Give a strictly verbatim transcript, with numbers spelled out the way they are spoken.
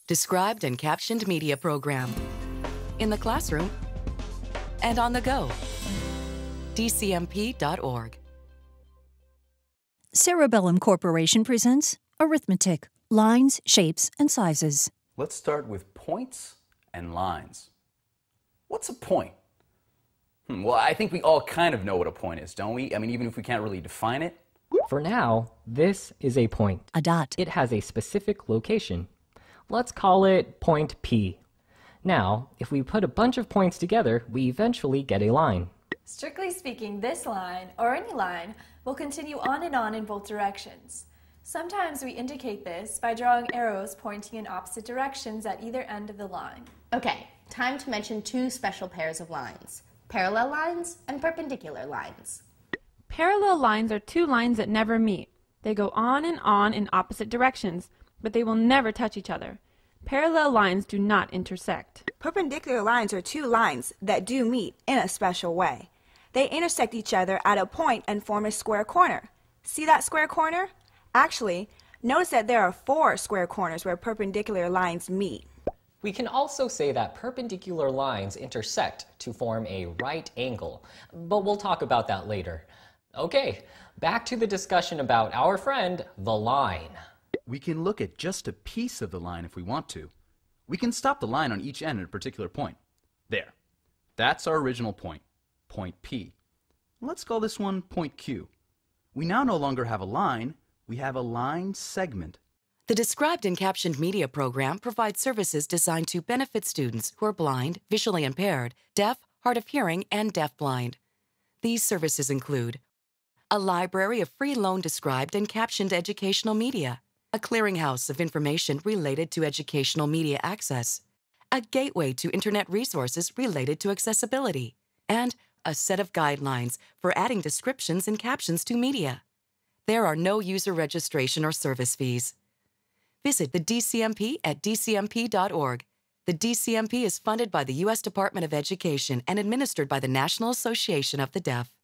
Described and captioned media program. In the classroom and on the go. D C M P dot org. Cerebellum Corporation presents Arithmetic, Lines, Shapes, and Sizes. Let's start with points and lines. What's a point? Hmm, well, I think we all kind of know what a point is, don't we? I mean, even if we can't really define it. For now, this is a point. A dot. It has a specific location. Let's call it point P. Now, if we put a bunch of points together, we eventually get a line. Strictly speaking, this line, or any line, will continue on and on in both directions. Sometimes we indicate this by drawing arrows pointing in opposite directions at either end of the line. Okay, time to mention two special pairs of lines, parallel lines and perpendicular lines. Parallel lines are two lines that never meet. They go on and on in opposite directions, but they will never touch each other. Parallel lines do not intersect. Perpendicular lines are two lines that do meet in a special way. They intersect each other at a point and form a square corner. See that square corner? Actually, notice that there are four square corners where perpendicular lines meet. We can also say that perpendicular lines intersect to form a right angle, but we'll talk about that later. Okay, back to the discussion about our friend, the line. We can look at just a piece of the line if we want to. We can stop the line on each end at a particular point. There. That's our original point, point P. Let's call this one point Q. We now no longer have a line, we have a line segment. The Described and Captioned Media program provides services designed to benefit students who are blind, visually impaired, deaf, hard of hearing, and deafblind. These services include a library of free loan described and captioned educational media, a clearinghouse of information related to educational media access, a gateway to Internet resources related to accessibility, and a set of guidelines for adding descriptions and captions to media. There are no user registration or service fees. Visit the D C M P at D C M P dot org. The D C M P is funded by the U S Department of Education and administered by the National Association of the Deaf.